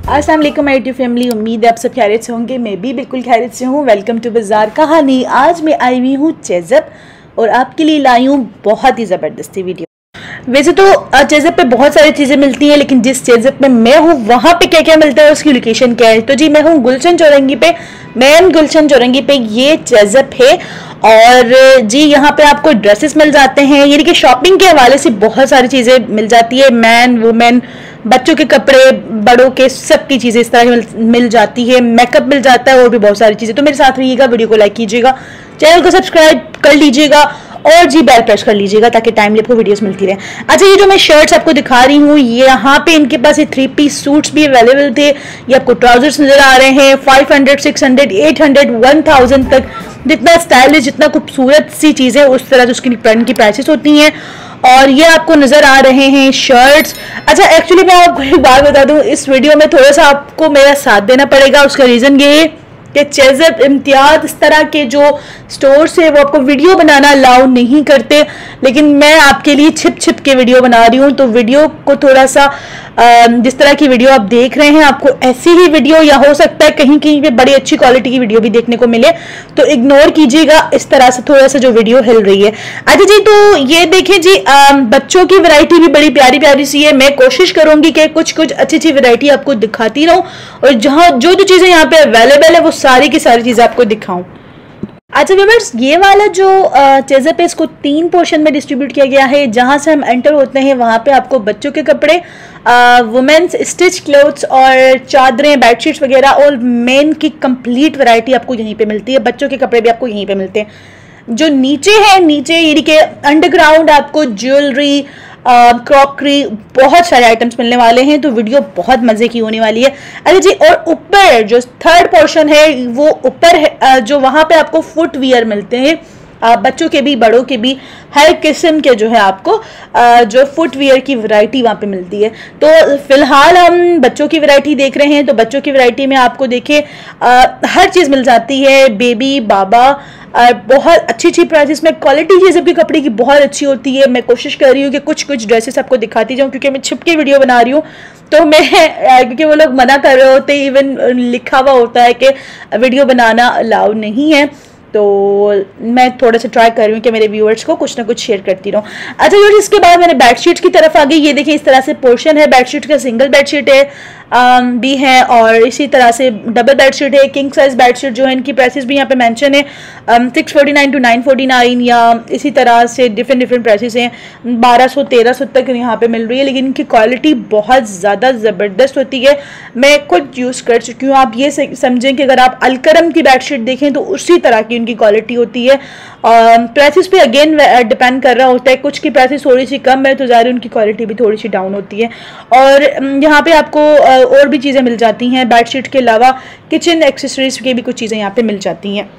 अस्सलाम वालेकुम my YouTube family, उम्मीद है आप सब खैरियत से होंगे। मैं भी बिल्कुल खैरियत से हूँ। वेलकम टू बाजार कहानी। आज मैं आई हुई हूँ चेज़अप और आपके लिए लाई हूँ बहुत ही ज़बरदस्ती वीडियो। वैसे तो चेज़अप पे बहुत सारी चीज़ें मिलती हैं, लेकिन जिस चेज़अप में मैं हूँ वहाँ पे क्या क्या मिलता है, उसकी लोकेशन क्या है। तो जी मैं हूँ गुलशन चौरंगी पे, मेन गुलशन चौरंगी पे ये चेज़अप है। और जी यहाँ पे आपको ड्रेसेस मिल जाते हैं, यानी कि शॉपिंग के हवाले से बहुत सारी चीज़ें मिल जाती है। मैन वुमेन, बच्चों के कपड़े, बड़ों के, सबकी चीज़ें इस तरह मिल जाती है। मेकअप मिल जाता है और भी बहुत सारी चीज़ें। तो मेरे साथ रहिएगा, वीडियो को लाइक कीजिएगा, चैनल को सब्सक्राइब कर लीजिएगा और जी बेल प्रेस कर लीजिएगा ताकि टाइमली आपको वीडियोस मिलती रहे। अच्छा, ये जो मैं शर्ट्स आपको दिखा रही हूँ, यहाँ पे इनके पास ये 3 पीस सूट्स भी अवेलेबल थे। ये आपको ट्राउजर्स नजर आ रहे हैं 500, 600, 800, 1000 तक। जितना स्टाइलिश, जितना खूबसूरत सी चीज़ें उस तरह उसकी की प्राइसेस होती हैं। और ये आपको नजर आ रहे हैं शर्ट्स। अच्छा, एक्चुअली मैं आपको एक बात बता दूं, इस वीडियो में थोड़ा सा आपको मेरा साथ देना पड़ेगा। उसका रीज़न ये है कि चेज़अप, इम्तियाज़, इस तरह के जो स्टोर्स है वो आपको वीडियो बनाना अलाउ नहीं करते, लेकिन मैं आपके लिए छिप छिप के वीडियो बना रही हूँ। तो वीडियो को थोड़ा सा जिस तरह की वीडियो आप देख रहे हैं, आपको ऐसी ही वीडियो, या हो सकता है कहीं कहीं पे बड़ी अच्छी क्वालिटी की वीडियो भी देखने को मिले, तो इग्नोर कीजिएगा इस तरह से थोड़ा सा जो वीडियो हिल रही है। अच्छा जी, तो ये देखें जी, बच्चों की वैरायटी भी बड़ी प्यारी प्यारी सी है। मैं कोशिश करूंगी कि कुछ कुछ अच्छी अच्छी वैरायटी आपको दिखाती रहूं और जहां जो जो चीज़ें यहाँ पे अवेलेबल है वो सारी की सारी चीज़ें आपको दिखाऊं। अच्छा व्यूअर्स, ये वाला जो चेज़अप है इसको 3 पोर्शन में डिस्ट्रीब्यूट किया गया है। जहाँ से हम एंटर होते हैं वहाँ पे आपको बच्चों के कपड़े, वुमेन्स स्टिच क्लोथ्स और चादरें, बेडशीट्स वगैरह और मेन की कंप्लीट वैरायटी आपको यहीं पे मिलती है। बच्चों के कपड़े भी आपको यहीं पे मिलते हैं। जो नीचे है, नीचे यानी कि अंडरग्राउंड आपको ज्वेलरी, क्रॉकरी, बहुत सारे आइटम्स मिलने वाले हैं। तो वीडियो बहुत मजे की होने वाली है। अरे जी, और ऊपर जो थर्ड पोर्शन है वो ऊपर है, जो वहां पे आपको फुटवियर मिलते हैं, बच्चों के भी बड़ों के भी, हर किस्म के जो है आपको जो फुटवियर की वैरायटी वहाँ पे मिलती है। तो फिलहाल हम बच्चों की वैरायटी देख रहे हैं। तो बच्चों की वैरायटी में आपको देखिए हर चीज़ मिल जाती है, बेबी, बाबा, बहुत अच्छी अच्छी प्राइसेस में। क्वालिटी चीज़ आपके कपड़े की बहुत अच्छी होती है। मैं कोशिश कर रही हूँ कि कुछ कुछ ड्रेसेस आपको दिखाती जाऊँ, क्योंकि मैं छिप के वीडियो बना रही हूँ। तो मैं क्योंकि वो लोग मना कर रहे होते, इवन लिखा हुआ होता है कि वीडियो बनाना अलाउ नहीं है। तो मैं थोड़ा सा ट्राई कर रही हूँ कि मेरे व्यूअर्स को कुछ ना कुछ शेयर करती रहूँ। अच्छा व्यूअर्स, इसके बाद मैंने बेडशीट्स की तरफ आ गई। ये देखिए इस तरह से पोर्शन है बेडशीट का। सिंगल बेडशीट है भी है और इसी तरह से डबल बेडशीट है, किंग साइज बेडशीट जो है। इनकी प्राइसेस भी यहाँ पे मेंशन है 649 to 949, या इसी तरह से डिफरेंट डिफरेंट प्राइसेस हैं। 1200 1300 तक यहाँ पे मिल रही है, लेकिन इनकी क्वालिटी बहुत ज़्यादा ज़बरदस्त होती है। मैं खुद यूज़ कर चुकी हूँ। आप ये समझें कि अगर आप अलकरम की बेडशीट देखें तो उसी तरह की उनकी क्वालिटी होती है। प्राइसेस पे अगेन डिपेंड कर रहा होता है, कुछ की प्राइसेस थोड़ी सी कम है तो ज़ाहिर उनकी क्वालिटी भी थोड़ी सी डाउन होती है। और यहाँ पे आपको और भी चीज़ें मिल जाती हैं। बेडशीट के अलावा किचन एक्सेसरीज की भी कुछ चीज़ें यहाँ पे मिल जाती हैं।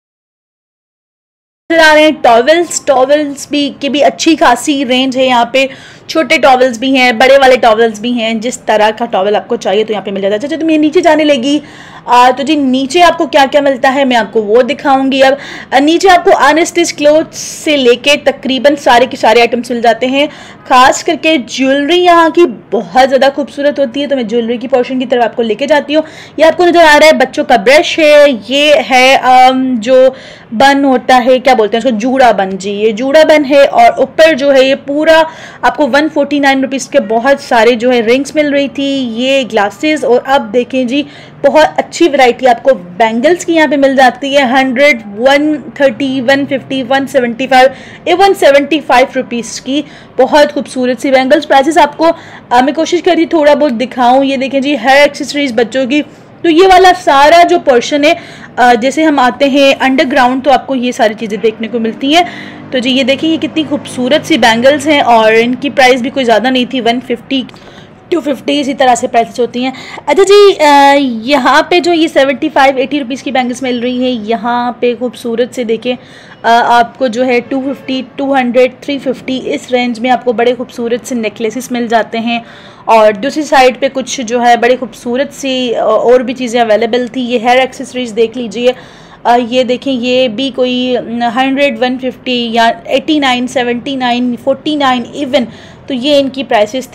आ रहे हैं टॉवल्स भी की भी अच्छी खासी रेंज है यहाँ पे। छोटे टॉवल्स भी हैं, बड़े वाले टॉवल्स भी हैं। जिस तरह का टॉवल आपको चाहिए तो यहाँ पे मिल जाता है। अच्छा, तो मैं नीचे जाने लगी तो जी नीचे आपको क्या क्या मिलता है मैं आपको वो दिखाऊंगी। अब नीचे आपको अनस्टिच क्लोथ्स से लेके तकरीबन सारे के सारे आइटम्स मिल जाते हैं। खास करके ज्वेलरी यहाँ की बहुत ज़्यादा खूबसूरत होती है, तो मैं ज्वेलरी की पोर्शन की तरफ आपको लेके जाती हूँ। ये आपको नज़र आ रहा है बच्चों का ब्रश है। ये है जो बन होता है, क्या बोलते हैं उसको, जूड़ा बन। जी ये जूड़ा बन है। और ऊपर जो है ये पूरा आपको 149 रुपीज़ के बहुत सारे जो है रिंग्स मिल रही थी, ये ग्लासेस। और अब देखें जी, बहुत अच्छी वैरायटी आपको बैंगल्स की यहाँ पे मिल जाती है। 100, 130, 150, 175, 175 रुपीज़ की बहुत खूबसूरत सी बैंगल्स। प्राइसेस आपको मैं कोशिश करी थोड़ा बहुत दिखाऊं। ये देखें जी, हर एक्सेसरीज बच्चों की। तो ये वाला सारा जो पोर्शन है, जैसे हम आते हैं अंडरग्राउंड तो आपको ये सारी चीज़ें देखने को मिलती हैं। तो जी ये देखिए, ये कितनी खूबसूरत सी बैंगल्स हैं और इनकी प्राइस भी कोई ज़्यादा नहीं थी, 150, 250 इसी तरह से प्राइसेस होती हैं। अच्छा जी, यहाँ पे जो ये 75-80 रुपीज़ की बैंगल्स मिल रही हैं, यहाँ पे खूबसूरत से देखें आपको जो है 250, 200, 350 इस रेंज में आपको बड़े खूबसूरत से नेकलेसेस मिल जाते हैं। और दूसरी साइड पे कुछ जो है बड़े खूबसूरत सी और भी चीज़ें अवेलेबल थी। ये हेयर एक्सेसरीज देख लीजिए, ये देखें, ये भी कोई 100, 150 या 89, 79, 49 इवन, तो ये इनकी प्राइसेस थी।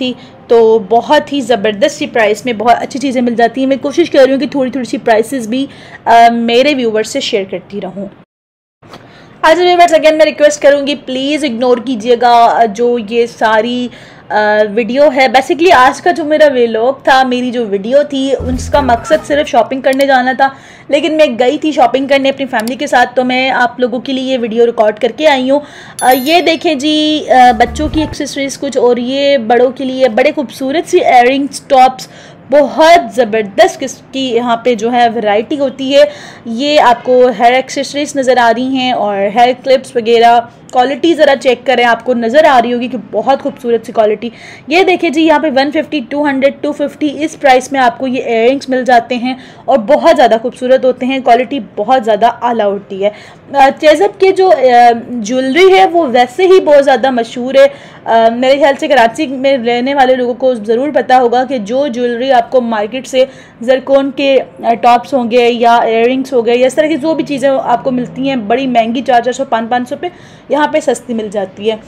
तो बहुत ही ज़बरदस्त सी प्राइस में बहुत अच्छी चीज़ें मिल जाती हैं। मैं कोशिश कर रही हूँ कि थोड़ी थोड़ी सी प्राइसेस भी मेरे व्यूवर्स से शेयर करती रहूँ। आज व्यूवर्स अगेन मैं रिक्वेस्ट करूँगी प्लीज़ इग्नोर कीजिएगा जो ये सारी वीडियो है। बेसिकली आज का जो मेरा व्लॉग था, मेरी जो वीडियो थी, उसका मकसद सिर्फ शॉपिंग करने जाना था, लेकिन मैं गई थी शॉपिंग करने अपनी फैमिली के साथ, तो मैं आप लोगों के लिए ये वीडियो रिकॉर्ड करके आई हूँ। ये देखें जी, बच्चों की एक्सेसरीज कुछ, और ये बड़ों के लिए बड़े खूबसूरत सी इयररिंग्स, टॉप्स, बहुत ज़बरदस्त किसकी यहाँ पे जो है वैरायटी होती है। ये आपको हेयर एक्सेसरीज नज़र आ रही हैं और हेयर क्लिप्स वगैरह। क्वालिटी ज़रा चेक करें, आपको नज़र आ रही होगी कि बहुत खूबसूरत सी क्वालिटी। ये देखिए जी, यहाँ पे 150, 200, 250 इस प्राइस में आपको ये इयररिंग्स मिल जाते हैं और बहुत ज़्यादा खूबसूरत होते हैं, क्वालिटी बहुत ज़्यादा आला होती है। चेज़ब के जो ज्वेलरी है वो वैसे ही बहुत ज़्यादा मशहूर है। मेरे ख्याल से कराची में रहने वाले लोगों को ज़रूर पता होगा कि जो ज्वेलरी आपको मार्केट से ज़रकोन के टॉप्स होंगे या इयररिंग्स हो गए या इस तरह की जो भी चीज़ें आपको मिलती हैं बड़ी महंगी 400, 500 पे, यहाँ पे सस्ती मिल जाती है।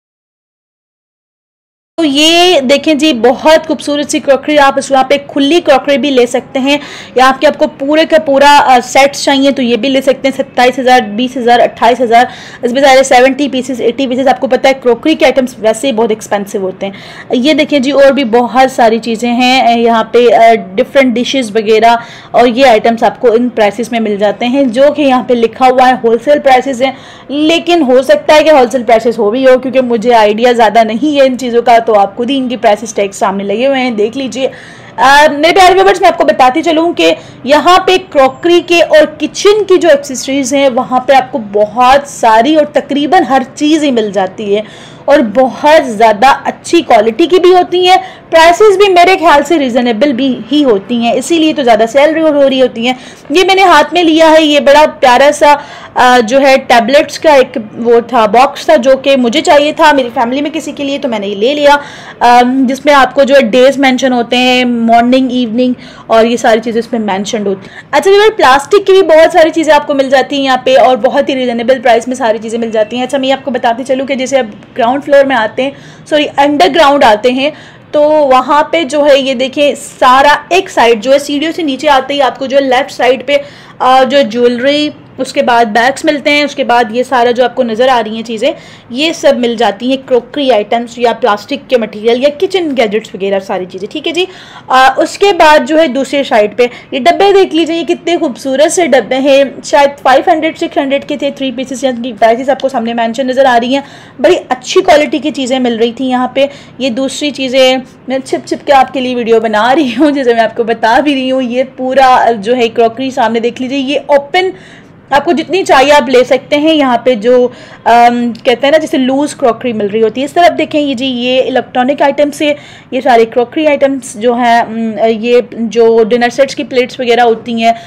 तो ये देखें जी, बहुत खूबसूरत सी क्रॉकरी। आप इस वहाँ पे खुली क्रॉकरी भी ले सकते हैं, या आपको पूरे का पूरा सेट्स चाहिए तो ये भी ले सकते हैं। 27,000, 20,000, 28,000, इसमें सारे 70 पीसेस, 80 पीसेस। आपको पता है क्रॉकरी के आइटम्स वैसे ही बहुत एक्सपेंसिव होते हैं। ये देखें जी, और भी बहुत सारी चीज़ें हैं यहाँ पे, डिफरेंट डिशेस वगैरह, और ये आइटम्स आपको इन प्राइसेस में मिल जाते हैं, जो कि यहाँ पे लिखा हुआ है होलसेल प्राइसेस हैं, लेकिन हो सकता है कि होलसेल प्राइसेस हो भी हो, क्योंकि मुझे आइडिया ज़्यादा नहीं है इन चीज़ों का, तो आप खुद ही इनकी प्राइसेस टैग सामने लगे हुए हैं, देख लीजिए। मेरे प्यारे व्यूअर्स, मैं आपको बताती चलूँ कि यहाँ पे क्रॉकरी के और किचन की जो एक्सेसरीज हैं वहाँ पे आपको बहुत सारी और तकरीबन हर चीज़ ही मिल जाती है, और बहुत ज़्यादा अच्छी क्वालिटी की भी होती हैं। प्राइसेस भी मेरे ख्याल से रीज़नेबल भी ही होती हैं, इसीलिए तो ज़्यादा सेल हो रही होती हैं। ये मैंने हाथ में लिया है, ये बड़ा प्यारा सा जो है टैबलेट्स का एक वो था, बॉक्स था, जो कि मुझे चाहिए था मेरी फैमिली में किसी के लिए, तो मैंने ये ले लिया, जिसमें आपको जो है डेज मेंशन होते हैं, मॉर्निंग, इवनिंग, और ये सारी चीज़ें इसमें मेंशन होती हैं। अच्छा व्यूअर, प्लास्टिक की भी बहुत सारी चीज़ें आपको मिल जाती हैं यहाँ पे, और बहुत ही रीज़नेबल प्राइस में सारी चीज़ें मिल जाती हैं। अच्छा, मैं आपको बताती चलूँ कि जैसे आप ग्राउंड फ्लोर में आते हैं, सॉरी अंडरग्राउंड आते हैं, तो वहाँ पे जो है ये देखें, सारा एक साइड जो है सीढ़ियों से नीचे आते ही आपको जो है लेफ्ट साइड पे जो ज्वेलरी, उसके बाद बैग्स मिलते हैं, उसके बाद ये सारा जो आपको नज़र आ रही हैं चीज़ें, ये सब मिल जाती हैं, क्रॉकरी आइटम्स या प्लास्टिक के मटेरियल या किचन गैजेट्स वगैरह सारी चीज़ें, ठीक है जी। उसके बाद जो है दूसरे साइड पे ये डब्बे देख लीजिए, ये कितने खूबसूरत से डब्बे हैं, शायद 500, 600 के थे, 3 पीसेस, की प्राइसेस आपको सामने मेंशन नज़र आ रही हैं। बड़ी अच्छी क्वालिटी की चीज़ें मिल रही थी यहाँ पे। ये दूसरी चीज़ें मैं छिप छिप के आपके लिए वीडियो बना रही हूँ, जैसे मैं आपको बता भी रही हूँ। ये पूरा जो है क्रॉकरी सामने देख लीजिए, ये ओपन आपको जितनी चाहिए आप ले सकते हैं। यहाँ पे जो कहते हैं ना, जैसे लूज क्रॉकरी मिल रही होती है। इस तरफ देखें ये जी, ये इलेक्ट्रॉनिक आइटम्स से ये सारे क्रॉकरी आइटम्स जो हैं, ये जो डिनर सेट्स की प्लेट्स वगैरह होती हैं,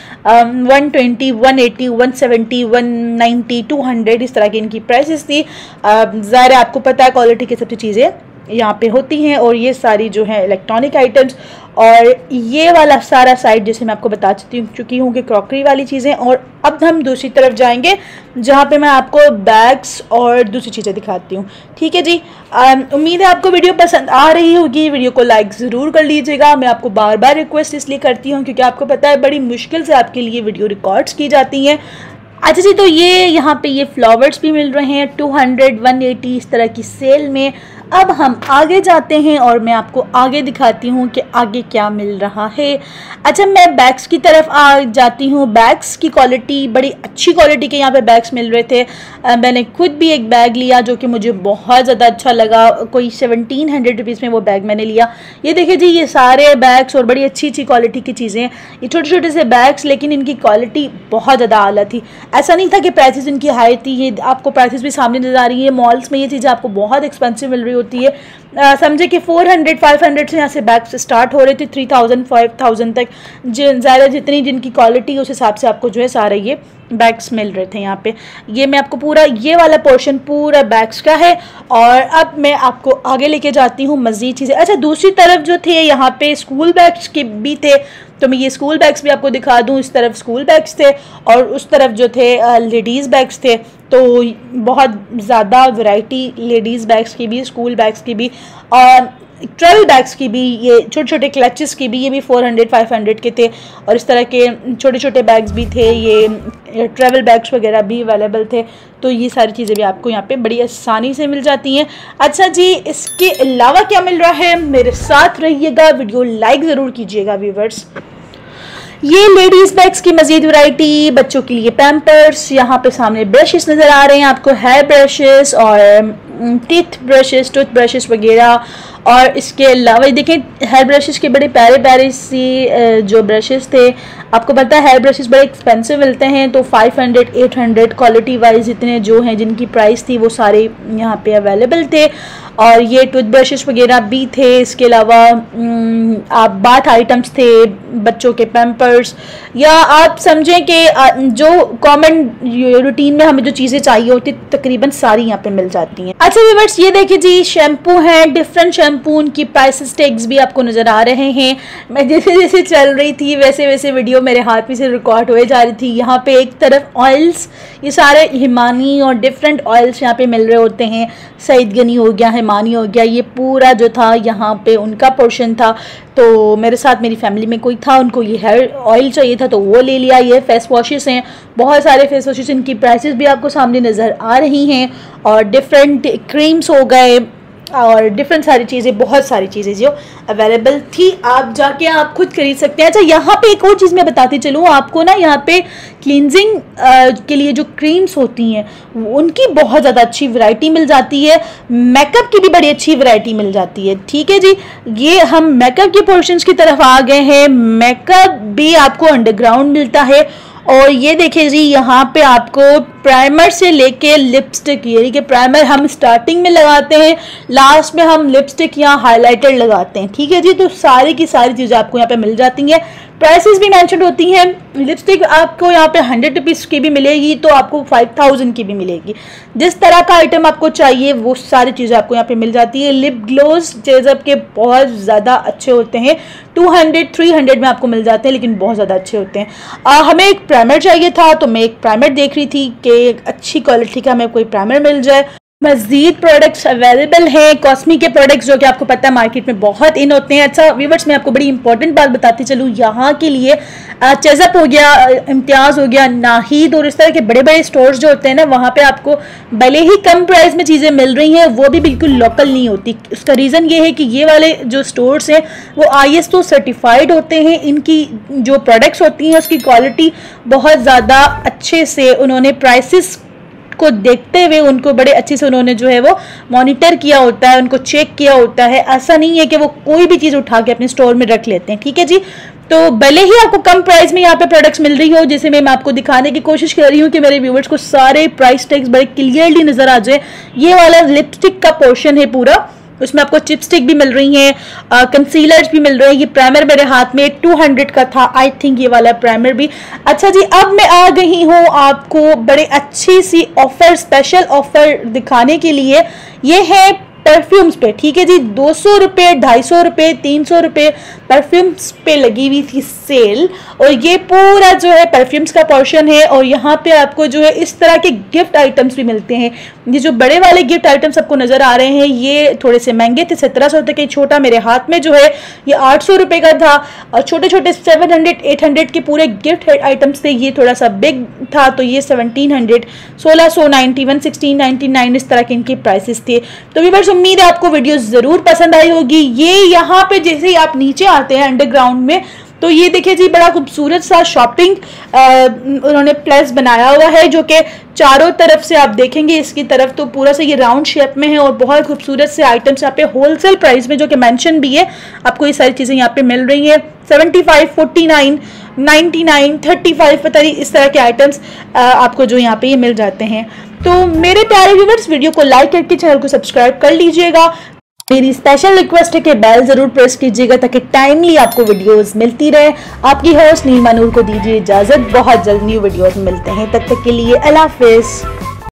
120, 180, 170, 190, 200 इस तरह की इनकी प्राइसेस थी। ज़ाहिर है आपको पता है क्वालिटी की सब चीज़ें यहाँ पे होती हैं। और ये सारी जो है इलेक्ट्रॉनिक आइटम्स, और ये वाला सारा साइड जैसे मैं आपको बता चुकी हूँ कि क्रॉकरी वाली चीज़ें। और अब हम दूसरी तरफ जाएंगे जहाँ पे मैं आपको बैग्स और दूसरी चीज़ें दिखाती हूँ, ठीक है जी। उम्मीद है आपको वीडियो पसंद आ रही होगी। वीडियो को लाइक ज़रूर कर लीजिएगा। मैं आपको बार बार रिक्वेस्ट इसलिए करती हूँ क्योंकि आपको पता है बड़ी मुश्किल से आपके लिए वीडियो रिकॉर्ड्स की जाती हैं। अच्छा जी, तो ये यहाँ पे ये फ्लावर्स भी मिल रहे हैं 200, 180 इस तरह की सेल में। अब हम आगे जाते हैं और मैं आपको आगे दिखाती हूँ कि आगे क्या मिल रहा है। अच्छा, मैं बैग्स की तरफ आ जाती हूँ। बैग्स की क्वालिटी बड़ी अच्छी क्वालिटी के यहाँ पे बैग्स मिल रहे थे। मैंने खुद भी एक बैग लिया जो कि मुझे बहुत ज़्यादा अच्छा लगा। कोई 1700 रुपीज़ में वो बैग मैंने लिया। ये देखिए जी, ये सारे बैग्स और बड़ी अच्छी अच्छी क्वालिटी की चीज़ें, ये छोटे छोटे से बैग्स, लेकिन इनकी क्वालिटी बहुत ज़्यादा आला थी। ऐसा नहीं था कि प्राइसेस इनकी हाई थी। ये आपको प्राइसेस भी सामने नज़र आ रही है। मॉल्स में ये चीज़ें आपको बहुत एक्सपेंसिव मिल रही होती है। समझे कि 400, 500 से यहाँ से बैग्स स्टार्ट हो रहे थे 3000, 5000 तक। ज़्यादा जितनी जिनकी क्वालिटी उस हिसाब से आपको जो है सारे ये बैग्स मिल रहे थे यहाँ पे। ये मैं आपको पूरा ये वाला पोर्शन पूरा बैग्स का है। और अब मैं आपको आगे लेके जाती हूँ मज़ीद चीज़ें। अच्छा, दूसरी तरफ जो थे यहाँ पे स्कूल बैग्स के भी थे, तो मैं ये स्कूल बैग्स भी आपको दिखा दूँ। इस तरफ स्कूल बैग्स थे और उस तरफ जो थे लेडीज़ बैग्स थे। तो बहुत ज़्यादा वैरायटी लेडीज़ बैग्स की भी, स्कूल बैग्स की भी। और ट्रैवल बैग्स की भी, ये छोटे छोटे क्लचेस की भी, ये भी 400-500 के थे। और इस तरह के छोटे छोटे बैग्स भी थे, ये ट्रैवल बैग्स वगैरह भी अवेलेबल थे। तो ये सारी चीज़ें भी आपको यहाँ पे बड़ी आसानी से मिल जाती हैं। अच्छा जी, इसके अलावा क्या मिल रहा है, मेरे साथ रहिएगा, वीडियो लाइक ज़रूर कीजिएगा व्यूवर्स। ये लेडीज़ बैग्स की मज़ीद वैरायटी, बच्चों के लिए पैम्पर्स, यहाँ पे सामने ब्रशेस नज़र आ रहे हैं आपको, हेयर ब्रशेस और टीथ ब्रशेस, टूथ ब्रशेस वगैरह। और इसके अलावा देखें हेयर ब्रशेस के बड़े प्यारे प्यारे सी जो ब्रशेस थे। आपको पता है हेयर ब्रशेस बड़े एक्सपेंसिव मिलते हैं, तो 500-800 क्वालिटी वाइज इतने जो हैं जिनकी प्राइस थी वो सारे यहाँ पे अवेलेबल थे। और ये टूथ ब्रशेस वगैरह भी थे। इसके अलावा आप बाथ आइटम्स थे, बच्चों के पैम्पर्स, या आप समझें कि जो कॉमन रूटीन में हमें जो चीज़ें चाहिए होती तकरीबन सारी यहाँ पे मिल जाती हैं। अच्छा व्यूअर्स, ये देखिए जी शैम्पू हैं, डिफरेंट शैम्पू, उनकी प्राइसेस टैग्स भी आपको नज़र आ रहे हैं। मैं जैसे जैसे चल रही थी वैसे वैसे वीडियो मेरे हाथ में से रिकॉर्ड हुए जा रही थी। यहाँ पे एक तरफ ऑयल्स, ये सारे हिमानी और डिफरेंट ऑयल्स यहाँ पे मिल रहे होते हैं। सईद गनी हो गया, हिमानी हो गया, ये पूरा जो था यहाँ पे उनका पोर्शन था। तो मेरे साथ मेरी फैमिली में कोई था, उनको ये हेयर ऑयल चाहिए था तो वो ले लिया। ये फेस वॉशेस हैं, बहुत सारे फेस वॉशेस, इनकी प्राइसेस भी आपको सामने नज़र आ रही हैं। और डिफरेंट क्रीम्स हो गए और डिफरेंट सारी चीज़ें, बहुत सारी चीज़ें जो अवेलेबल थी, आप जाके आप खुद खरीद सकते हैं। अच्छा, यहाँ पे एक और चीज़ मैं बताती चलूँ आपको ना, यहाँ पे क्लींजिंग के लिए जो क्रीम्स होती हैं उनकी बहुत ज़्यादा अच्छी वैरायटी मिल जाती है। मेकअप की भी बड़ी अच्छी वैरायटी मिल जाती है। ठीक है जी, ये हम मेकअप के पोर्शंस की तरफ आ गए हैं। मेकअप भी आपको अंडरग्राउंड मिलता है। और ये देखिए जी, यहाँ पे आपको प्राइमर से लेके लिपस्टिक, यानी कि प्राइमर हम स्टार्टिंग में लगाते हैं, लास्ट में हम लिपस्टिक या हाइलाइटर लगाते हैं। ठीक है जी, तो सारी की सारी चीज़ें आपको यहाँ पे मिल जाती हैं। प्राइसेस भी मेंशन होती हैं। लिपस्टिक आपको यहाँ पे 100 रुपीज़ की भी मिलेगी, तो आपको 5000 की भी मिलेगी। जिस तरह का आइटम आपको चाहिए वो सारी चीज़ें आपको यहाँ पे मिल जाती है। लिप ग्लोज चेज़अप के बहुत ज़्यादा अच्छे होते हैं, 200-300 में आपको मिल जाते हैं, लेकिन बहुत ज़्यादा अच्छे होते हैं। हमें एक प्राइमर चाहिए था, तो मैं एक प्राइमर देख रही थी कि एक अच्छी क्वालिटी का हमें कोई प्राइमर मिल जाए। मज़ीद प्रोडक्ट्स अवेलेबल हैं, कॉस्मेटिक के प्रोडक्ट्स जो कि आपको पता है मार्केट में बहुत इन होते हैं। अच्छा व्यूअर्स, मैं आपको बड़ी इंपॉर्टेंट बात बताती चलूँ, यहाँ के लिए चेज़अप हो गया, इम्तियाज़ हो गया, नाहिद और इस तरह के बड़े बड़े स्टोर्स जो होते हैं ना, वहाँ पे आपको भले ही कम प्राइस में चीज़ें मिल रही हैं, वो भी बिल्कुल लोकल नहीं होती। उसका रीज़न ये है कि ये वाले जो स्टोर्स हैं वो ISO सर्टिफाइड होते हैं। इनकी जो प्रोडक्ट्स होती हैं उसकी क्वालिटी बहुत ज़्यादा अच्छे से उन्होंने प्राइसेस को देखते हुए उनको बड़े अच्छे से उन्होंने जो है वो मॉनिटर किया होता है, उनको चेक किया होता है। ऐसा नहीं है कि वो कोई भी चीज़ उठा के अपने स्टोर में रख लेते हैं। ठीक है जी, तो भले ही आपको कम प्राइस में यहाँ पे प्रोडक्ट्स मिल रही हो, जैसे मैं आपको दिखाने की कोशिश कर रही हूँ कि मेरे व्यूवर्स को सारे प्राइस टैग्स बड़े क्लियरली नजर आ जाए। ये वाला लिपस्टिक का पोर्शन है पूरा, उसमें आपको चिपस्टिक भी मिल रही हैं, कंसीलर्स भी मिल रहे हैं। ये प्राइमर मेरे हाथ में 200 का था, आई थिंक ये वाला प्राइमर भी। अच्छा जी, अब मैं आ गई हूँ आपको बड़े अच्छी सी ऑफर, स्पेशल ऑफर दिखाने के लिए। ये है परफ्यूम्स पे। ठीक है जी, 200 रुपये, 250 रुपये, 300 रुपये परफ्यूम्स पे लगी हुई थी सेल। और ये पूरा जो है परफ्यूम्स का पोर्शन है। और यहाँ पे आपको जो है इस तरह के गिफ्ट आइटम्स भी मिलते हैं। ये जो बड़े वाले गिफ्ट आइटम्स आपको नजर आ रहे हैं ये थोड़े से महंगे थे, 1700 तक। छोटा मेरे हाथ में जो है ये 800 रुपये का था। और छोटे छोटे 700-800 के पूरे गिफ्ट आइटम्स थे। ये थोड़ा सा बिग था तो ये 1700, 1691, 1699 इस तरह के इनके प्राइसेस थे। तो व्यूअर्स, उम्मीद है आपको वीडियो जरूर पसंद आई होगी। ये यहाँ पे जैसे ही आप नीचे आते हैं अंडरग्राउंड में, तो ये देखिए जी बड़ा खूबसूरत सा शॉपिंग उन्होंने प्लेस बनाया हुआ है, जो कि चारों तरफ से आप देखेंगे इसकी तरफ तो पूरा से ये राउंड शेप में है। और बहुत खूबसूरत से आइटम्स यहाँ पे होलसेल प्राइस में, जो कि मेंशन भी है, आपको ये सारी चीजें यहाँ पे मिल रही है। 75, 49, 99, 35 पता नहीं इस तरह के आइटम्स आपको जो यहाँ पे ये मिल जाते हैं। तो मेरे प्यारे व्यूअर्स, वीडियो को लाइक करके चैनल को सब्सक्राइब कर लीजिएगा। मेरी स्पेशल रिक्वेस्ट है कि बेल जरूर प्रेस कीजिएगा ताकि टाइमली आपको वीडियोस मिलती रहे। आपकी होस्ट नीलमा नूर को दीजिए इजाजत, बहुत जल्द न्यू वीडियोस मिलते हैं, तब तक के लिए अल्लाह हाफिज़।